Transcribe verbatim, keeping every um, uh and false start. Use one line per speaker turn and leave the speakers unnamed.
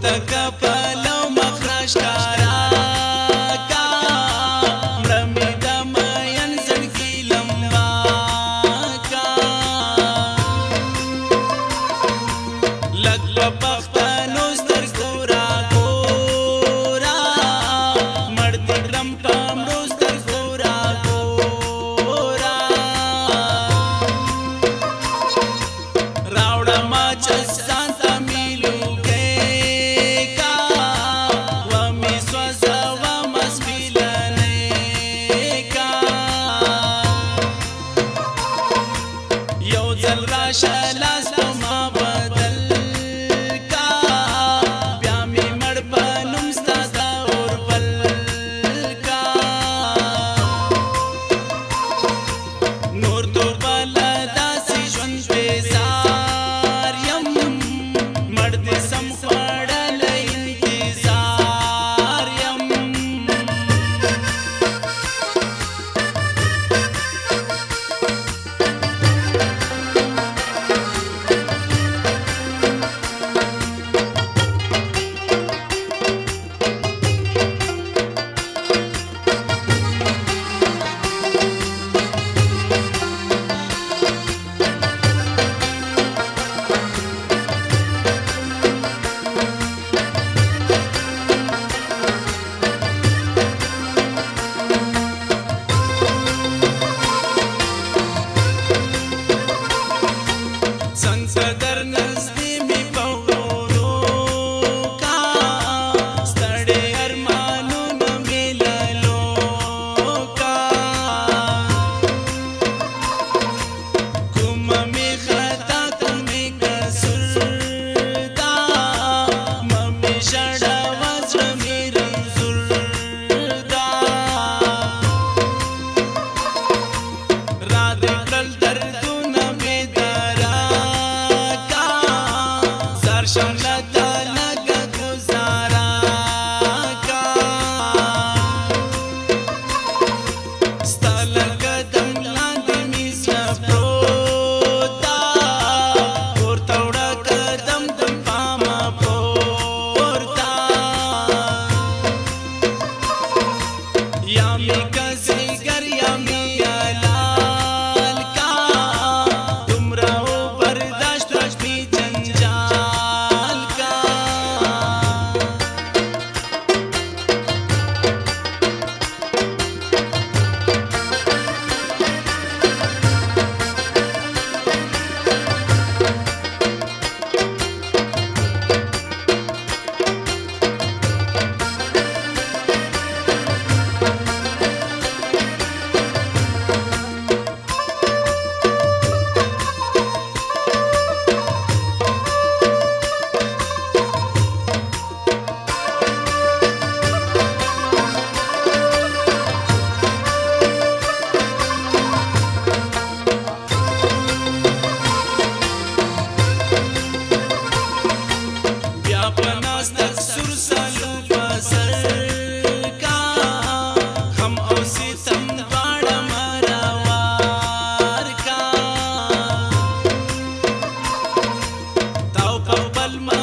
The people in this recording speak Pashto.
پورته که پلو مخرج کارا کا مړه مې د مین زړګي لمبا کا لږ په پښتنو سترګو راګورا مړ دې کړم په مړو سترګو راګورا راوړه ما چې ځان ته میلوګی کا ومې سوځومه سپیلنی کا یو ځل راشه لاس په ما بدل کا بیا مې مړ په نوم ستا د اوربل کا نور تو بله داسې ژوند بېزار یم مړ دې سم خوړلی انتظار یم څنګه در نږدې مې په ورو کا ستړي ارمانونه مې لالو کا کومه مې خطا کومې قصور دا مه مې ژړوه زړه مې رنځور دا را دې کړل دردونه مې درا کا زار شم له تا لږه ګزاره کا ستا له قدم لاندې مې زړه پروت دا پورته وړه قدم د پامه پورته یا مې کزیګر یا مې حلال کا دومره و برداشت راش مې جنجال کا بیا په ناز د سور سالو په سر کا غم او ستم دواړه مرور کا تاو په بل